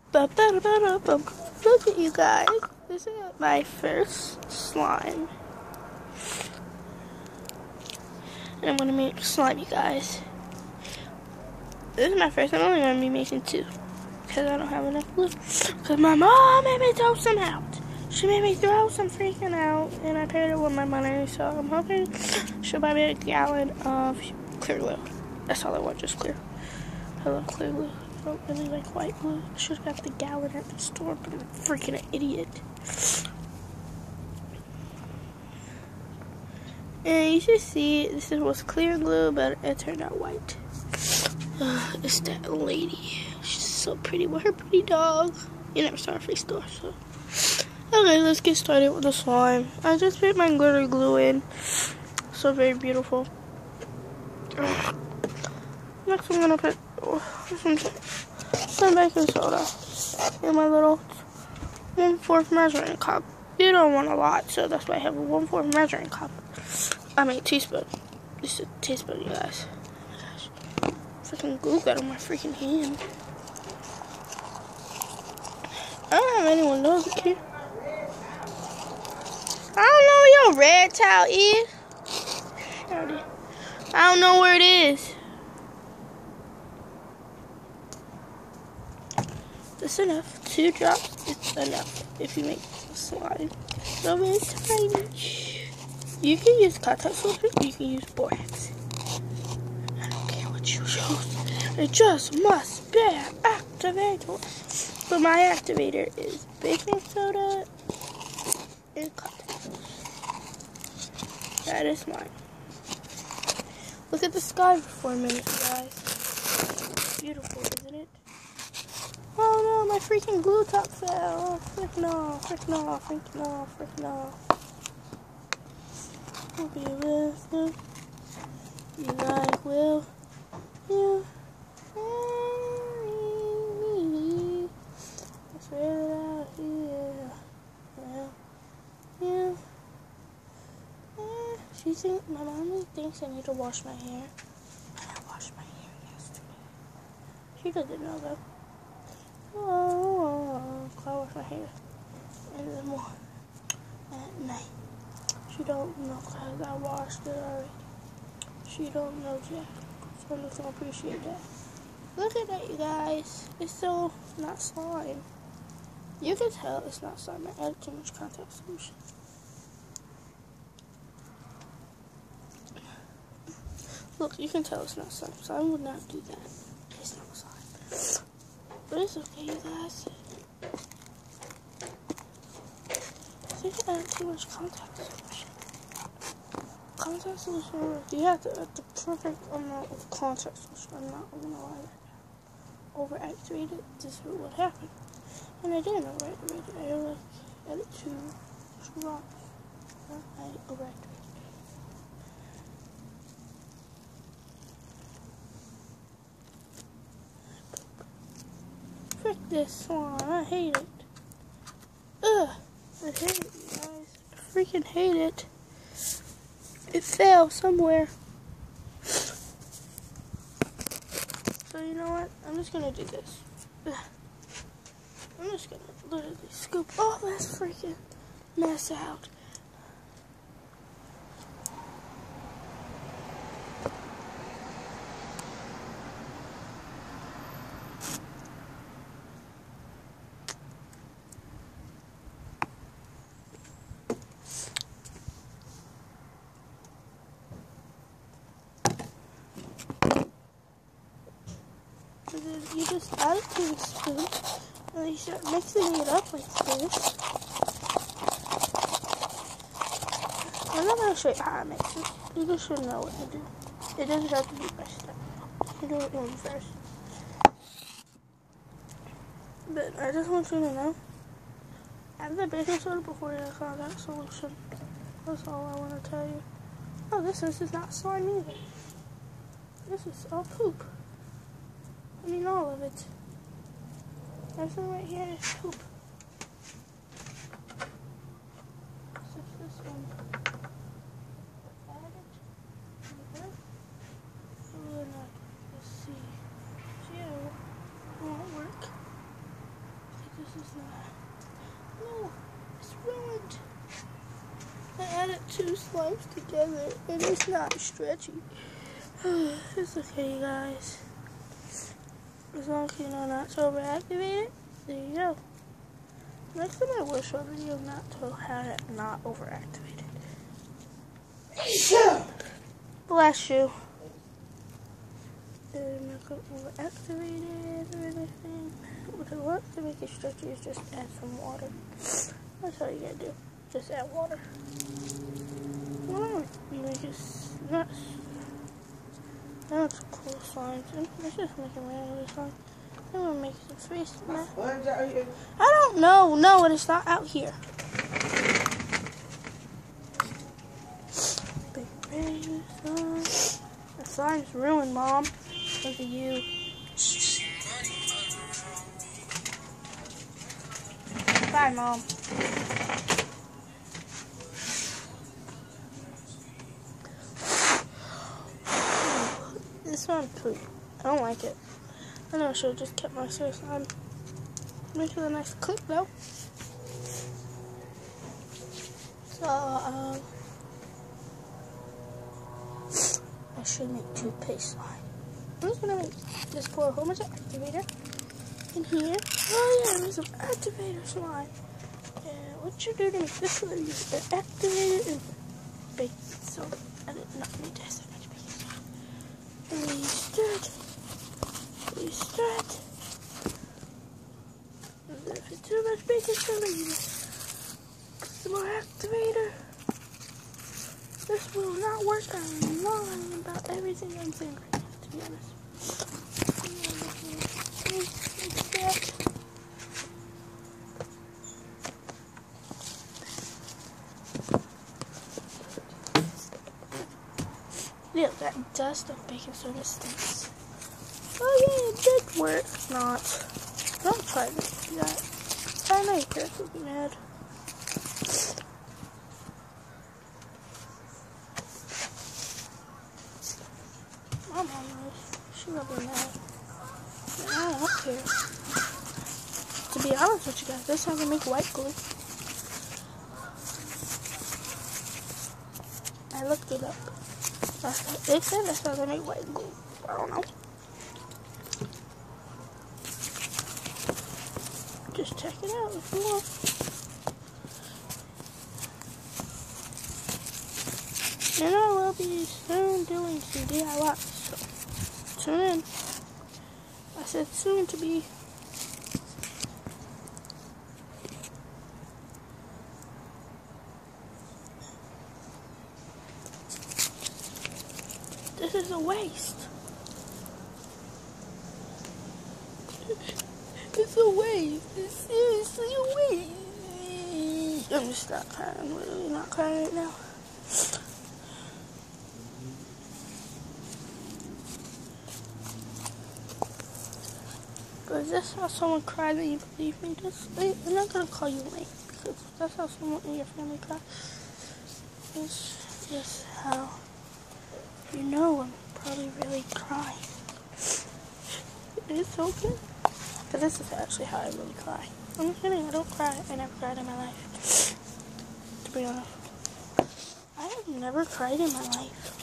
Look at you guys. This is my first slime. And I'm gonna make slime, you guys. This is my first. I'm only gonna be making 2. Because I don't have enough glue. Because my mom made me throw some out. She made me throw some freaking out. And I paired it with my money. So I'm hoping she'll buy me a gallon of clear glue. That's all I want, just clear. I love clear glue. I don't really like white glue. I should have got the gallon at the store, but I'm freaking an idiot. And you should see, this was clear glue, but it turned out white. It's that lady. She's so pretty with her pretty dog. You never saw her free store, so. Okay, let's get started with the slime. I just put my glitter glue in. So very beautiful. Next I'm gonna put some baking soda in my little 1/4 measuring cup. You don't want a lot, so that's why I have a 1/4 measuring cup. I mean teaspoon. This is a teaspoon, you guys. Oh my gosh. Freaking glue got on my freaking hand. I don't have any windows here. I don't know where your red towel is. I don't know where it is. That's enough. 2 drops is enough if you make slime. So very tiny. You can use contact solution, you can use borax. I don't care what you choose. It just must be activated. But my activator is baking soda and contact solution. That is mine. Look at the sky for 4 minutes, guys. Beautiful, isn't it? Oh no, my freaking glue top fell. Oh, frick no, frick no, frick no, frick no. I'll be with you. You like will you marry me? Let's read it out here. Well, you. She thinks, my mommy thinks I need to wash my hair. I washed my hair yesterday. She doesn't know though. Oh, I wash my hair in the morning, at night. She don't know because I washed it already. She don't know yet. So I'm just gonna appreciate that. Look at that, you guys. It's still not slime. You can tell it's not slime. I added too much contact solution. Look, you can tell it's not slime. Slime would not do that. It's not slime. But it's okay, you guys. I think I added too much contact solution. Contact solution works. You have to add the perfect amount of contact solution. I'm not gonna lie right now. Overactivated, this is what happened. And I didn't overactivate it. I like added 2 drops. I overactivated. Frick this slime. I hate it. Ugh. I hate it, you guys. I freaking hate it. It fell somewhere. So you know what? I'm just gonna do this. Ugh. I'm just gonna literally scoop all this freaking mess out. And then you just add it to the spoon, and then you start mixing it up like this. I'm not going to show you how I mix it. You just should know what to do. It doesn't have to be by step. You do it in reverse. But I just want you to know, add the baking soda before you add contact solution. That's all I want to tell you. Oh, this is not slime either. This is all poop. I mean, all of it. Everything right here is poop. Except this one. Add it. Oh, no. Let's see. Yeah, it won't work. is not. No, it's ruined. I added 2 slimes together and it's not stretchy. It's okay, you guys. As long as you know not to overactivate it, there you go. Next time I will show a video not to have it not overactivated. Bless you. I'm not going to overactivate it or anything. What I want to make it stretchy is just add some water. That's all you gotta do. Just add water. You make it nuts. Now it's cool slimes. Let's just make a regular slime. I'm gonna make some face in that. I don't know. No, it's not out here. Big baby slime. The slime's ruined, Mom. Look at you. Bye, Mom. This one's poop. I don't like it. I know I should have just kept my soy slime. Make it a nice clip though. So, I should make toothpaste slime. I'm just gonna just pour a whole bunch of activator in here. Oh yeah, there's some activator slime. And what you do to make this one, use the activator and baking soda. I did not need to have so much baking soda. And we stir it. We stir it. And if it's too much baking soda, you just put some more activator. This will not work. I'm lying about everything I'm saying right now, to be honest. Yeah, that dust of baking soda stinks. Oh yeah, it did work. Not. Don't try to do that. I know your parents will be mad. My mom knows. She will be mad. And I don't care. To be honest with you guys, this is how they make white glue. I looked it up. They said that's how they make white glue. I don't know. Just check it out if you want. And I will be soon doing some DIYs, so tune in. I said soon to be. This is a waste. It's a waste. It's seriously a waste. I'm just not crying. I'm literally not crying right now. But if that's how someone cried and you believe me, I'm not going to call you lame. Because that's how someone in your family cries. It's just how you know I'm probably really crying. It's okay. But this is actually how I really cry. I'm just kidding, I don't cry. I never cried in my life. To be honest. I have never cried in my life.